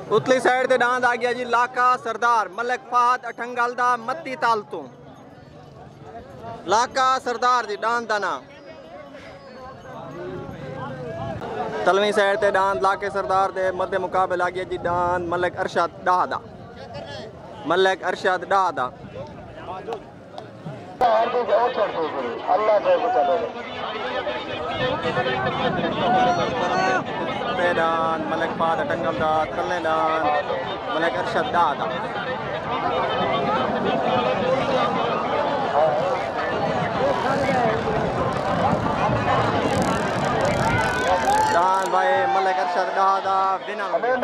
उतली side ते डांद आ गया जी लाका सरदार मलिक फहद अठंगल दा मत्ती ताल तो लाका सरदार जी डांद दा नाम। तलवी साइड ते डांद लाके सरदार दे मध्य मुकाबले आ गया जी डांद मलिक अरशद डाह दा मलिक अरशद डाह दा डांद मलिक फहद अठंगल दा तलने डांद मलिक अरशद डाह दा डांद भाई मलिक अरशद डाह दा विनर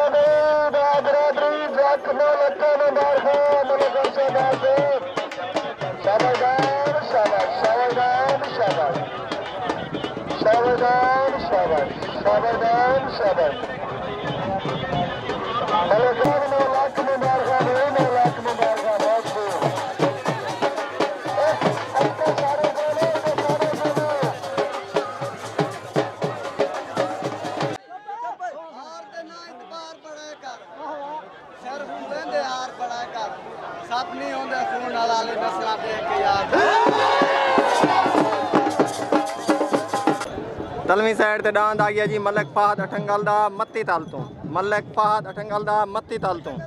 तलवी साइड ते डांद आ गया जी मलिक फहद अठंगल दा मत्ती ताल तो मलिक फहद अठंगल दा मत्ती ताल तो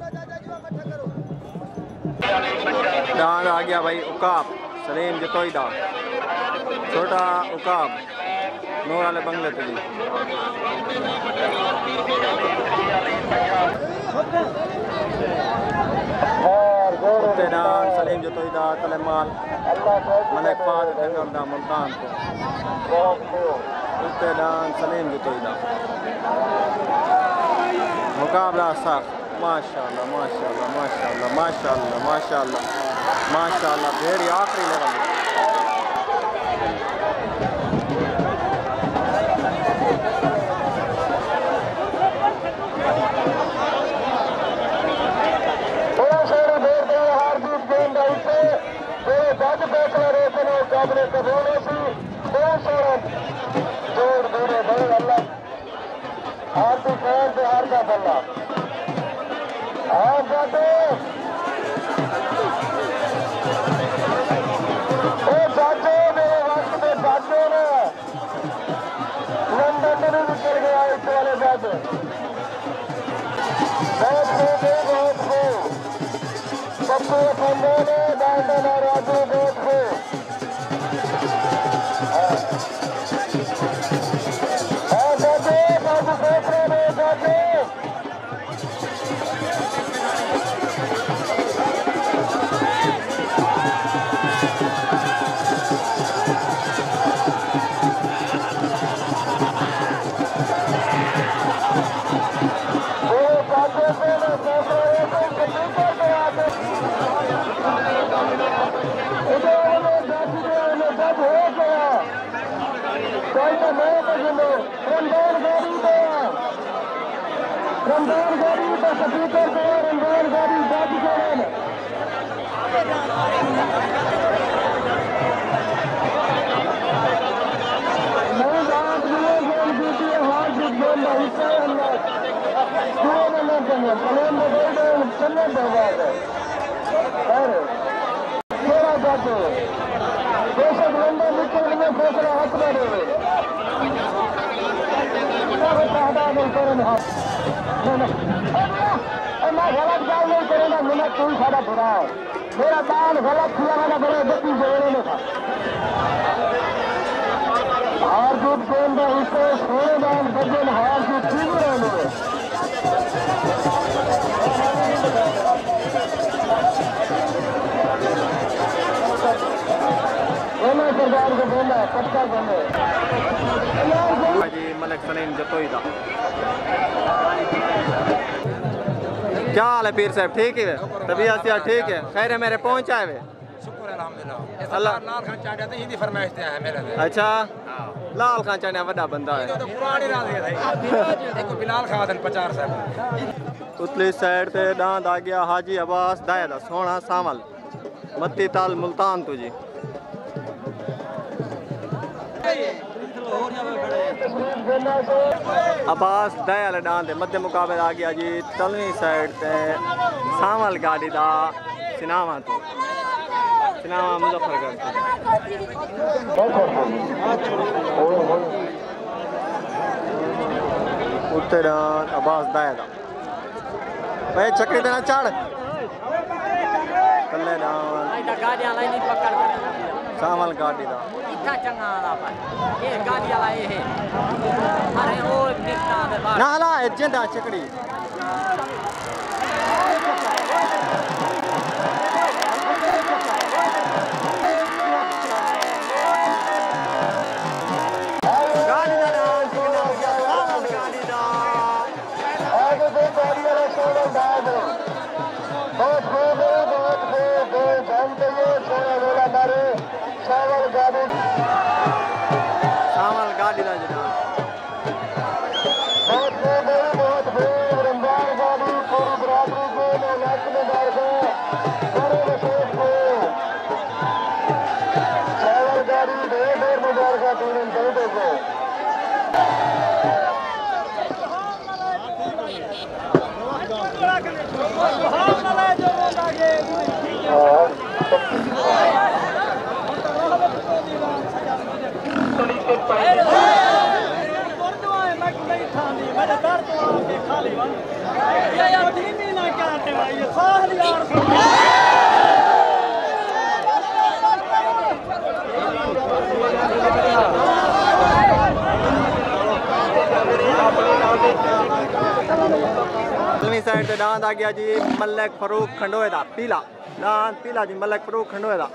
डांद आ गया भाई उकाब सलीम जतोई दा छोटा उकाब नूर वाले बंगले ते जी डांद सलीम जतोई दा तले माल मलिक फहद अठंगल दा मुल्तान तो डांस सलीम जुतोईदा मुकाबला साख माशाल्लाह माशाल्लाह माशाल्लाह माशाल्लाह माशाल्लाह माशाल्लाह भेड़ी आखिरी लेवल मेरा दान गलत किया मैंने बड़े बत्ती जोड़े में था हार जीत गेंद इसको सोने दान बजन हार जीत ठीक रहे सरदार को बोला पक्का बने जी मलिक सलीम जतोई दा क्या हाल है पीर साहब ठीक है तबीयत से ठीक है खैर है मेरे पहुंच आए हुए शुक्र अल्हम्दुलिल्लाह अल्लाह लाल खान चांडिया ते हिंदी फरमाइश ते है मेरे अच्छा लाल खान चांडिया बड़ा बंदा है तो पुरानी रात है देखो बिलाल खान 50 साहब उतली साइड ते डांद आ गया हाजी अब्बास दायदा सोना सामल मत्ती ताल मुल्तान तुझी अब्बास दया वाले डांस दे मध्य मुकाबले आ गया जी तलवी साइड ते सावल गाड़ी दा सिनामा तो सिनामा मुजफ्फरगढ़ उत्ते डांस अब्बास दया दा भाई चक्री देना चढ़ कल्ले डांस गाड़ी वाला नहीं पकड़ कर सावल गाड़ी दा इतना चंगा वाला भाई ये गाड़ी वाला ये है अरे वो कितना में बात ना हला एजेंडा चकड़ी गाड़ी दा डांस सावल गाड़ी दा आगे से गाड़ी वाला सोना डाल दो बहुत जानते हो सोना वाला मारे सावल गाड़ी दा जनाब बहुत रमजान गाड़ी पूरी बरादरी को लाख में डाल दो पूरे विशेष को सावल गाड़ी ढेर में डाल का पूरे दर्दों को साइड से डांस आ गया जी मलिक फरूक खंडोए दा पीला डांस पीला जी मलिक फरूक खंडोए दा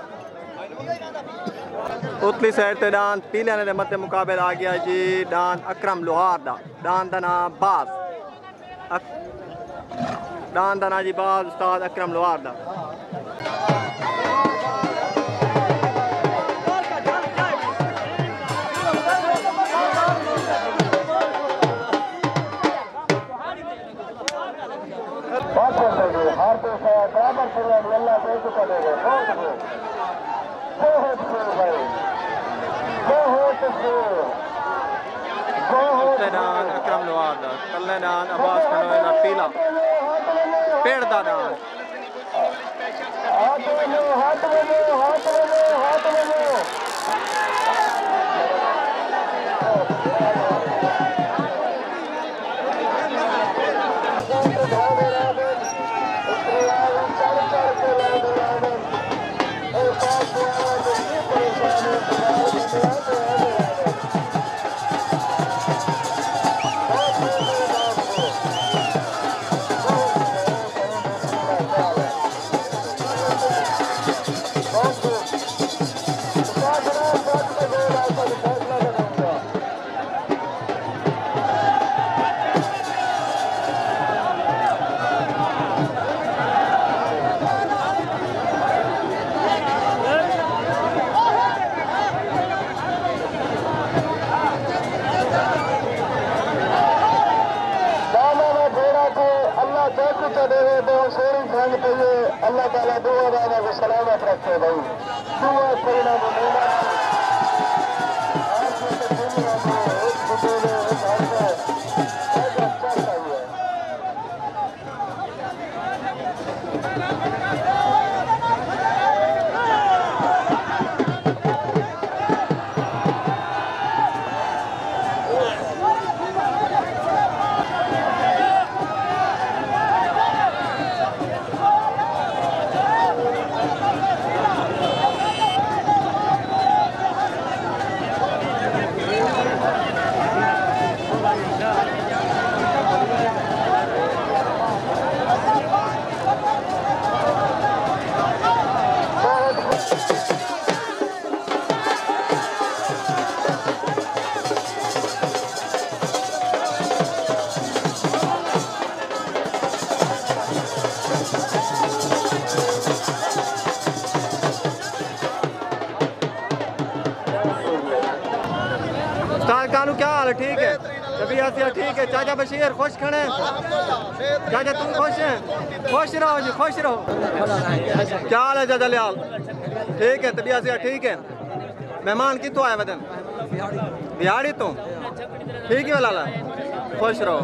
उतली साइड से डांस पीले ने मध्य मुकाबले आ गया जी डांस अकरम लोहार दा डांस दा नाम बाज डांस दा नाम जी बाज उस्ताद अकरम लोहार दा अकरम लोहार दा कल्ले डांस अब्बास खंडोए दा पीला पेड़ दा डांस अल्लाह ताला दुआ दाना को सलामत रखे भाई दुआ करना कानू क्या हाल है? ठीक है तबीयत ठीक है। चाचा बशीर खुश खड़े? चाचा तुम खुश हैं? खुश रहो जी, खुश रहो। क्या हाल है चाचा लियाल? ठीक है तबीयत ठीक है। मेहमान कितों आए वदन? बिहाड़ी तो ठीक है लाला खुश रहो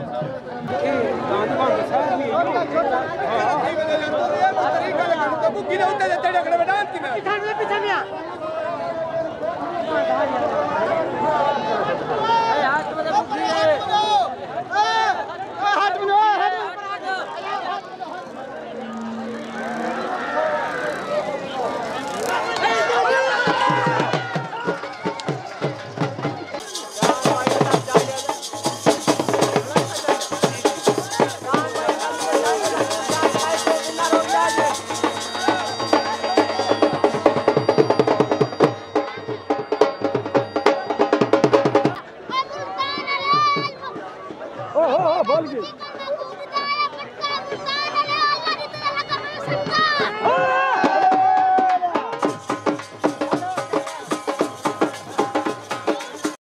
बोल गई